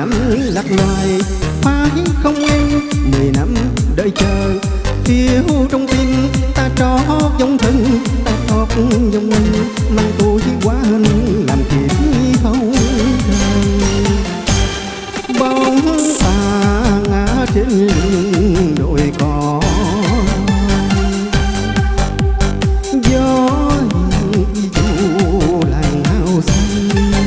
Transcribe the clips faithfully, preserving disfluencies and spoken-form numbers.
năm lạc loài phải không em? Mười năm đợi chờ yêu trong tim ta trót dòng thân, ta trót dòng anh mang tuổi quá hình làm kiếp không đời. Bóng ta ngã trên đồi cỏ, gió dù làng hao xanh.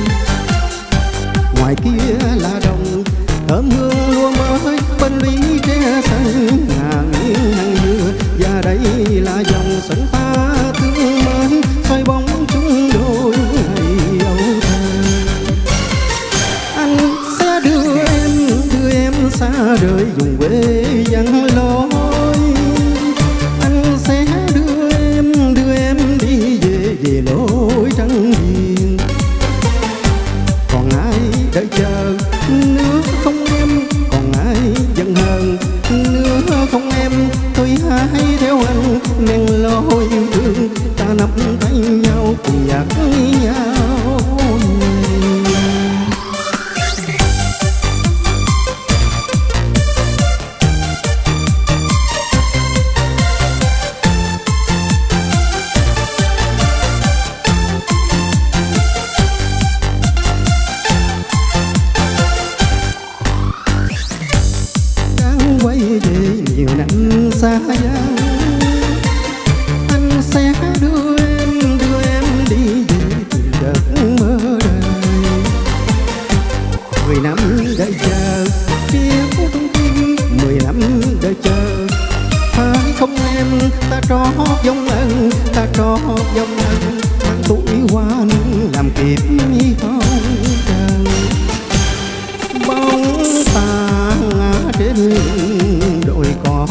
Ngoài kia là đồng thơm hương lúa mới, bên lý tre xanh ngả nghiêng hàng dừa. Và đây là dòng sông ta thương mới, soi bóng chúng đôi ngày âu thơ. Anh sẽ đưa em, đưa em xa rời vùng quê vắng lối. Anh sẽ đưa em, đưa em đi về, về lối trắng hiền. Còn ai đợi chờ nữa không em? Còn ai giận hờn nữa không em? Tôi hãy theo anh men lối yêu thương, ta nắm tay nhau cùng dắt nhau về. Đang quay về nhiều năm xa vắng, anh sẽ đưa em, đưa em đi về tìm đất mơ đời. Mười năm đợi chờ chiếu trong tim, mười năm đợi chờ phải không em? Ta trót dòng ân, ta trót dòng ân mang tuổi hoa nắng làm kiếp phong trần. Bóng ta ngã trên đồi cỏ,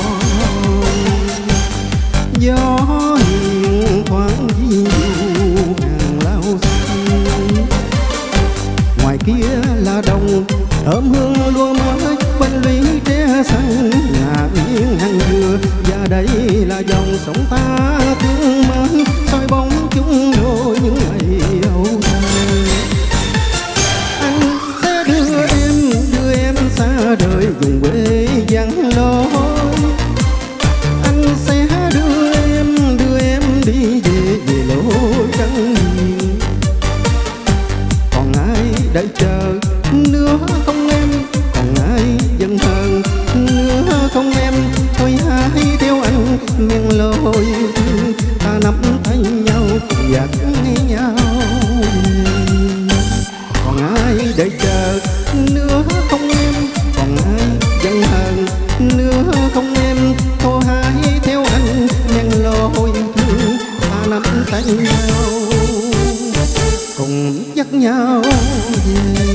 gió hiền thoáng vi du hàng lao xanh. Ngoài kia là đồng thơm hương lúa mới, bên lũy tre xanh ngả nghiêng hàng dừa. Và đây là dòng sông ta thương mới, soi bóng chúng đôi những ngày âu thơ. Anh sẽ đưa em, đưa em xa đời vùng quê vắng lối. Anh sẽ đưa em, đưa em đi về, về lối trắng hiền. Còn ai đợi chờ nữa không em? Còn ai giận hờn nữa không em? Thôi hãy theo anh men lối yêu thương, ta nắm tay nhau cùng dắt nhau về. Còn ai đợi chờ nữa không em? Còn ai giận hờn nữa không em? Thôi hãy theo anh men lối yêu thương, ta nắm tay nhau cùng dắt nhau về.